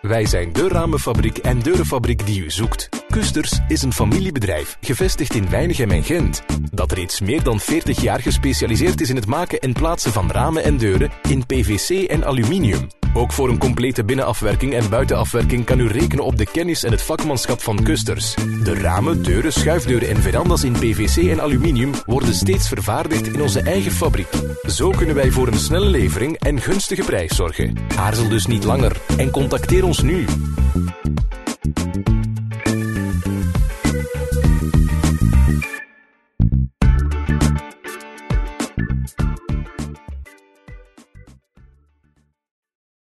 Wij zijn de ramenfabriek en deurenfabriek die u zoekt. Kusters is een familiebedrijf, gevestigd in Weinigem en Gent, dat reeds meer dan 40 jaar gespecialiseerd is in het maken en plaatsen van ramen en deuren in PVC en aluminium. Ook voor een complete binnenafwerking en buitenafwerking kan u rekenen op de kennis en het vakmanschap van Kusters. De ramen, deuren, schuifdeuren en verandas in PVC en aluminium worden steeds vervaardigd in onze eigen fabriek. Zo kunnen wij voor een snelle levering en gunstige prijs zorgen. Aarzel dus niet langer en contacteer ons nu.